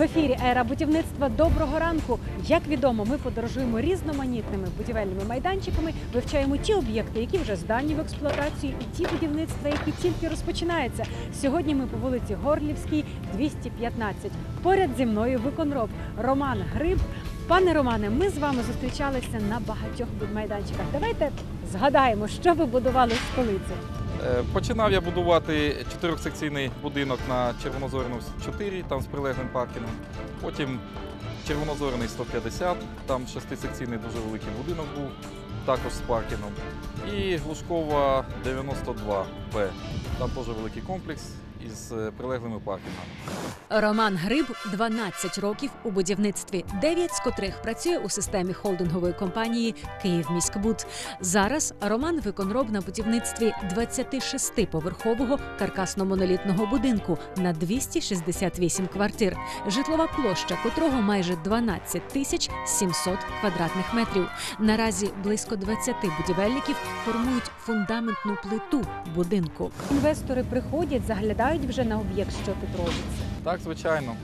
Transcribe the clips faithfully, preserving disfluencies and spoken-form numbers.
ефірі «Ера будівництва». Доброго ранку! Як відомо, ми подорожуємо різноманітними будівельними майданчиками, вивчаємо ті об'єкти, які вже здані в експлуатацію, і ті будівництва, які тільки розпочинаються. Сьогодні ми по вулиці Горлівській, двісті п'ятнадцять. Поряд зі мною виконроб Роман Гриб. Пане Романе, ми з вами зустрічалися на багатьох будмайданчиках. Давайте згадаємо, що ви будували в столиці. Починав я будувати чотирьохсекційний будинок на Червонозорну чотири, там з прилеглим паркінгом. Потім Червонозорний сто п'ятдесят, там шестисекційний дуже великий будинок був, також з паркінгом. І Глушкова дев'яносто два Б, там теж великий комплекс із прилеглими паркінгами. Роман Гриб – дванадцять років у будівництві, дев'ять з котрих працює у системі холдингової компанії «Київміськбуд». Зараз Роман виконроб на будівництві двадцятишестиповерхового каркасно-монолітного будинку на двісті шістдесят вісім квартир, житлова площа котрого майже дванадцять тисяч сімсот квадратних метрів. Наразі близько двадцяти будівельників формують фундаментну плиту будинку. Інвестори приходять, заглядають вже на об'єкт, що тут робиться. Так, звичайно.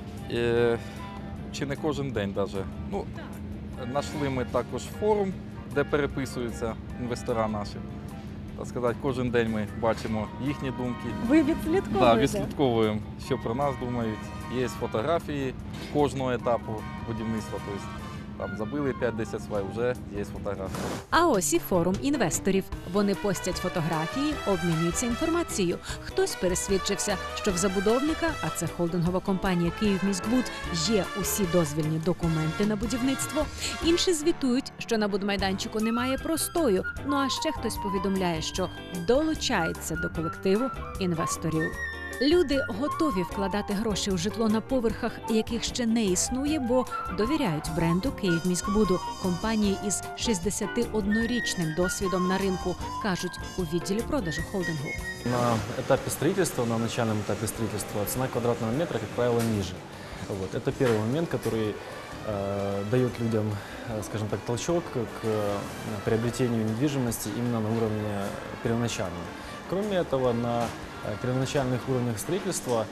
І, чи не кожен день навіть. Ну, знайшли ми також форум, де переписуються інвестора наші. Так сказати, кожен день ми бачимо їхні думки. Ви відслідковуєте? Так, відслідковуємо, що про нас думають. Є фотографії кожного етапу будівництва. Тобто, там забили п'ять-десять свай, вже є фотографії. А ось і форум інвесторів. Вони постять фотографії, обмінюються інформацією. Хтось пересвідчився, що в забудовника, а це холдингова компанія «Київміськбуд», є усі дозвільні документи на будівництво. Інші звітують, що на будмайданчику немає простою. Ну а ще хтось повідомляє, що долучається до колективу інвесторів. Люди готові вкладати гроші у житло на поверхах, яких ще не існує, бо довіряють бренду «Київміськбуду», компанії із шістдесятиоднорічним досвідом на ринку, кажуть у відділі продажу холдингу. На этапе строительства, на начальном этапе строительства, цена квадратного метра, как правило, ниже. Вот. Это первый момент, который э, дает людям, э, скажем так, толчок к э, приобретению недвижимости именно на уровне первоначальном. Кроме этого, на первоначальных уровнях строительства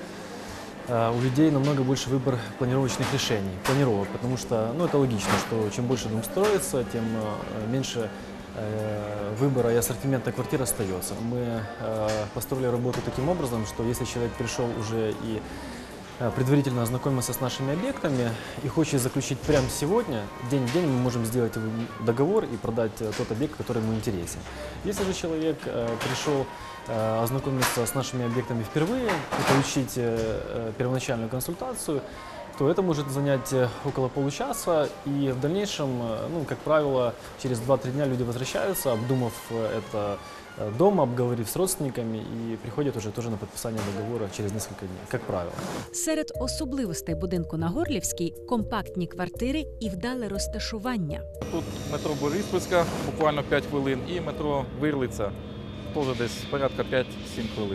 у людей намного больше выбор планировочных решений, планировок, потому что, ну, это логично, что чем больше дом строится, тем меньше выбора и ассортимента квартир остается. Мы построили работу таким образом, что если человек пришел уже и предварительно ознакомился с нашими объектами и хочет заключить прямо сегодня, день в день мы можем сделать договор и продать тот объект, который ему интересен. Если же человек пришел ознакомиться с нашими объектами впервые и получить первоначальную консультацию, то это может занять около получаса, и в дальнейшем, ну, как правило, через два-три дня люди возвращаются, обдумав это дома, обговорив с родственниками, и приходят уже тоже на подписание договора через несколько дней, как правило. Серед особливостей будинку на Горлівській – компактні квартири і вдале розташування. Тут метро Бориспільська, буквально п'ять хвилин, і метро Вирлиця, теж десь порядка п'ять-сім хвилин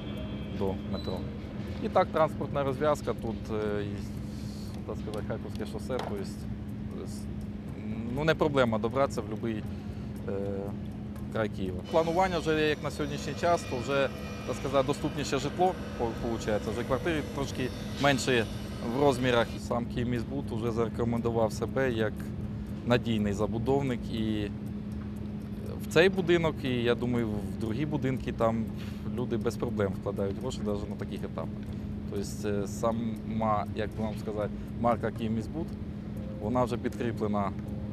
до метро. І так, транспортна розв'язка, тут, так сказати, Харківське шосе, тобто, ну, не проблема добратися в будь-який край Києва. Планування вже, як на сьогоднішній час, то вже, так сказати, доступніше житло, виходить, вже квартири трошки менші в розмірах. Сам «Київміськбуд» вже зарекомендував себе як надійний забудовник, і в цей будинок, і, я думаю, в інші будинки там люди без проблем вкладають гроші навіть на таких етапах. Тобто сама, як вам сказати, марка «Київміськбуд», вона вже підкріплена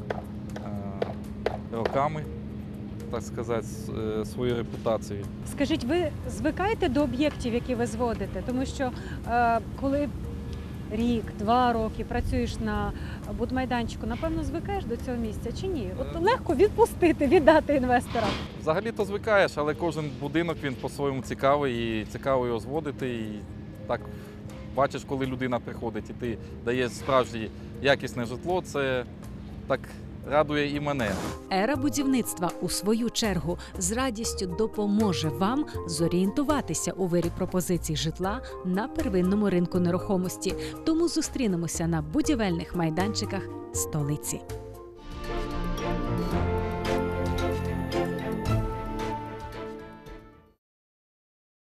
е, роками, так сказати, свою репутацію. Скажіть, ви звикаєте до об'єктів, які ви зводите? Тому що е, коли рік, два роки працюєш на будмайданчику, напевно, звикаєш до цього місця чи ні? От легко відпустити, віддати інвесторам? Взагалі-то звикаєш, але кожен будинок, він по-своєму цікавий, і цікаво його зводити. І так бачиш, коли людина приходить і ти даєш справжнє якісне житло, це так радує і мене. «Ера будівництва» у свою чергу з радістю допоможе вам зорієнтуватися у виборі пропозицій житла на первинному ринку нерухомості. Тому зустрінемося на будівельних майданчиках столиці.